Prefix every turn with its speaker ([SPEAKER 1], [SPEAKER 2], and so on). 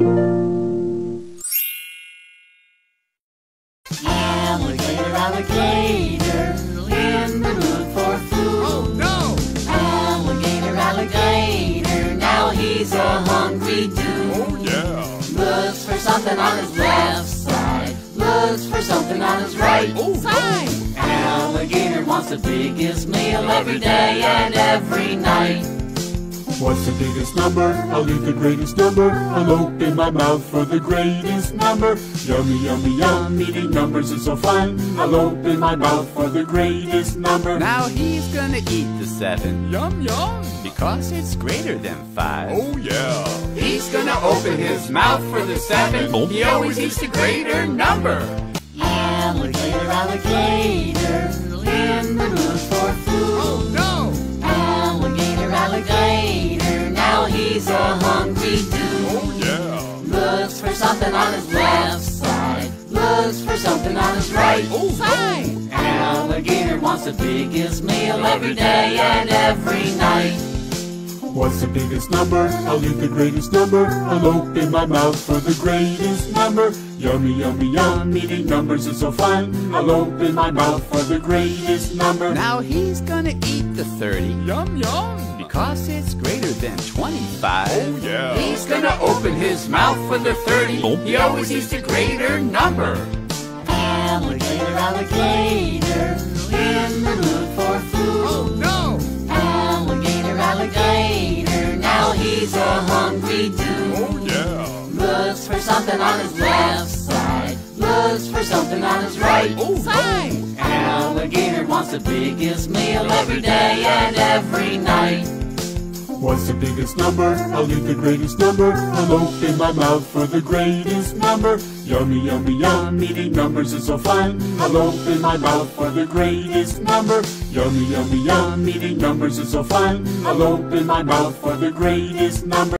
[SPEAKER 1] Alligator, alligator, in the mood for food.
[SPEAKER 2] Oh no!
[SPEAKER 1] Alligator, alligator, now he's a hungry dude.
[SPEAKER 2] Oh yeah!
[SPEAKER 1] Looks for something on his left side, looks for something on his right side. Alligator wants the biggest meal every day and every night.
[SPEAKER 3] What's the biggest number? I'll eat the greatest number. I'll open my mouth for the greatest number. Yummy, yummy, yum, eating numbers is so fun. I'll open my mouth for the greatest number.
[SPEAKER 4] Now he's gonna eat the 7.
[SPEAKER 2] Yum yum!
[SPEAKER 4] Because it's greater than 5.
[SPEAKER 2] Oh yeah!
[SPEAKER 4] He's gonna open his mouth for the 7. He always eats the greater number.
[SPEAKER 1] Alligator, alligator, in the mood for food.
[SPEAKER 2] Oh no!
[SPEAKER 1] Alligator, alligator, now he's a hungry dude.
[SPEAKER 2] Oh yeah!
[SPEAKER 1] Looks for something on his left side, looks for something on his right side. Alligator wants the biggest meal every day and every night.
[SPEAKER 3] What's the biggest number? I'll eat the greatest number. I'll open my mouth for the greatest number. Yummy, yummy, yum, eating numbers is so fun. I'll open my mouth for the greatest number.
[SPEAKER 4] Now he's gonna eat the 30.
[SPEAKER 2] Yum yum!
[SPEAKER 4] Because it's greater than 25.
[SPEAKER 2] Oh yeah!
[SPEAKER 4] He's gonna open his mouth for the 30. He always eats the greater number.
[SPEAKER 1] Alligator, alligator, in the mood for food.
[SPEAKER 2] Oh no!
[SPEAKER 1] Alligator, alligator, now he's a hungry dude.
[SPEAKER 2] Oh yeah!
[SPEAKER 1] Looks for something on his left side, looks for something on his right side. Alligator wants the biggest meal every day and every night.
[SPEAKER 3] What's the biggest number? I'll eat the greatest number. I'll open my mouth for the greatest number. Yummy, yummy, yum, eating numbers is so fun. I'll open my mouth for the greatest number. Yummy, yummy, yum, eating numbers is so fun. I'll open my mouth for the greatest number.